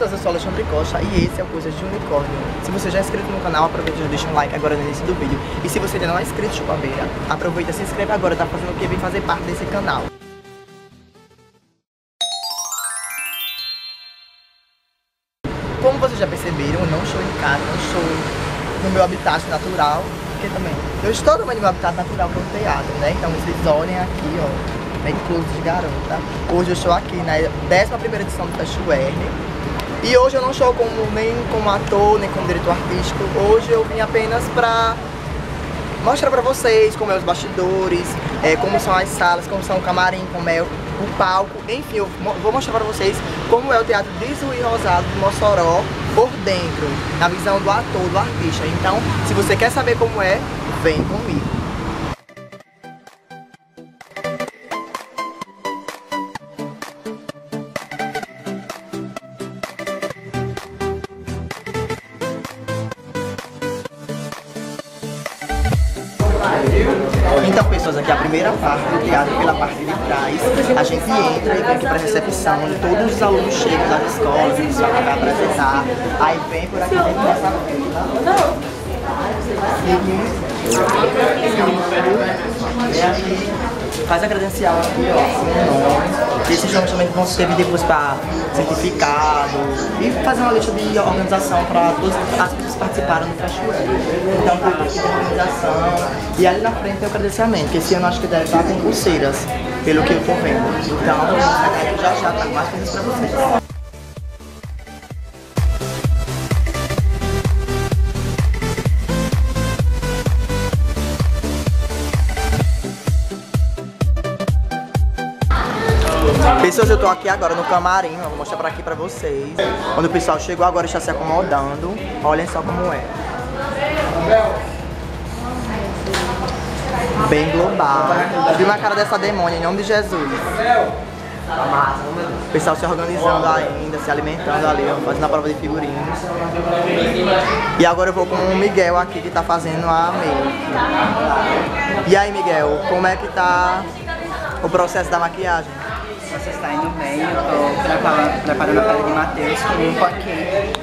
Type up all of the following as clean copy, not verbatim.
pessoas, eu sou Alexandre Costa e esse é o Coisas de Unicórnio. Se você já é inscrito no canal, aproveita e já deixa um like agora no início do vídeo. E se você ainda não é inscrito, chupabeira, aproveita e se inscreve agora, tá fazendo o que? Vem fazer parte desse canal. Como vocês já perceberam, eu não estou em casa, não estou no meu habitat natural, porque também eu estou no meu habitat natural, que é o teatro, né? Então vocês olhem aqui, ó. Incluso de garota. Hoje eu estou aqui na 11ª edição do Fast Verne. E hoje eu não estou nem como ator, nem como diretor artístico. Hoje eu vim apenas pra mostrar pra vocês como é os bastidores, como são as salas, como são o camarim, como é o palco. Enfim, eu vou mostrar pra vocês como é o Teatro de Juiz Rosado de Mossoró por dentro, na visão do ator, do artista. Então, se você quer saber como é, vem comigo. Então, pessoas, aqui é a primeira parte do teatro, pela parte de trás. A gente entra e vem aqui para recepção, onde todos os alunos chegam das escolas, eles vão para apresentar. Aí vem por aqui dentro dessa fila. Faz a credencial aqui, ó. Esses nomes também vão servir depois para certificado e fazer uma lista de organização para todas as pessoas que participaram do festival. Então tá aqui a organização e ali na frente tem o credenciamento, que esse ano acho que deve estar com pulseiras, pelo que eu tô vendo. Então já tá com mais coisas para vocês. Pessoas, eu tô aqui agora no camarim, eu vou mostrar pra aqui pra vocês. Quando o pessoal chegou agora está se acomodando. Olhem só como é. Bem global. Viu na cara dessa demônia, em nome de Jesus. O pessoal se organizando ainda, se alimentando ali, fazendo a prova de figurinos. E agora eu vou com o Miguel aqui, que tá fazendo a make. E aí, Miguel, como é que tá o processo da maquiagem? Você está indo bem, eu estou preparando a pele de Matheus com um pancake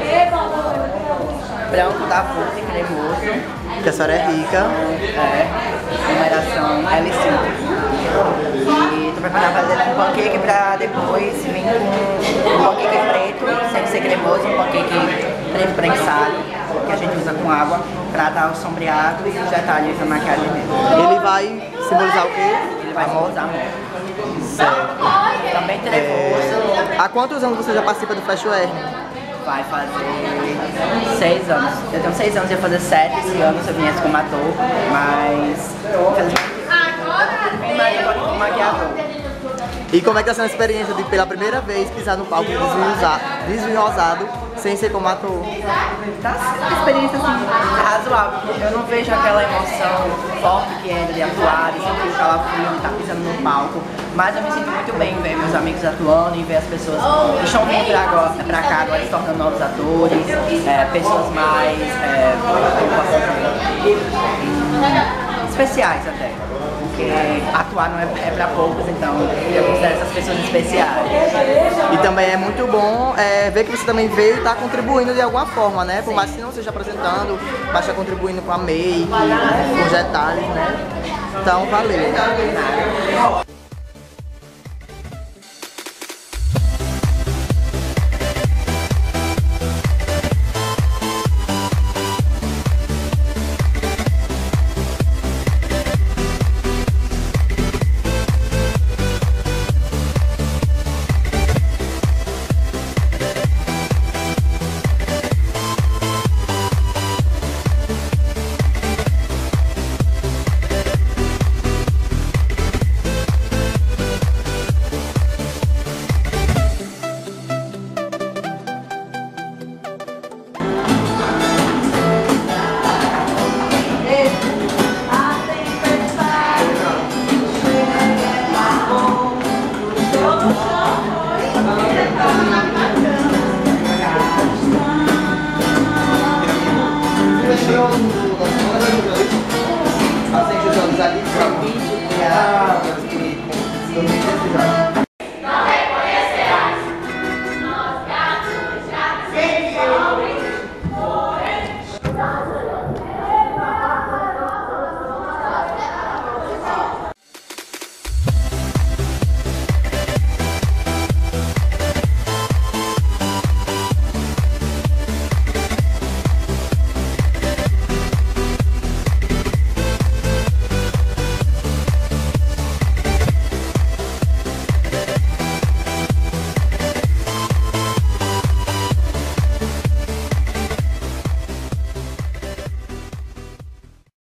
branco da fruta e cremoso. Que a senhora é rica. Numeração L5. E estou preparando a pele dele com pancake para depois vir com um pancake preto, sem ser cremoso, um pancake preto prensado, que a gente usa com água para dar o sombreado e os detalhes da maquiagem dele. Ele vai simbolizar o quê? Ele vai simbolizar amor. Também trevoso. Há quantos anos você já participa do Fast Verne? Vai fazer 6 anos. Eu tenho 6 anos, eu ia fazer 7 esse ano se eu viesse como ator, mas infelizmente agora como maquiador. E como é que está sendo a experiência de pela primeira vez pisar no palco desvinhosado sem ser como ator? Tá sendo uma experiência assim, razoável. Eu não vejo aquela emoção forte que é de atuar, de sentir o calafrio de estar pisando no palco. Mas eu me sinto muito bem em ver meus amigos atuando e ver as pessoas que estão vindo pra cá agora se tornando novos atores, pessoas mais especiais até. Porque atuar não é pra poucos, então eu considero essas pessoas especiais. E também é muito bom ver que você também veio e está contribuindo de alguma forma, né? Por mais que não esteja apresentando, mas está contribuindo com a make, com os detalhes, né? Então, valeu.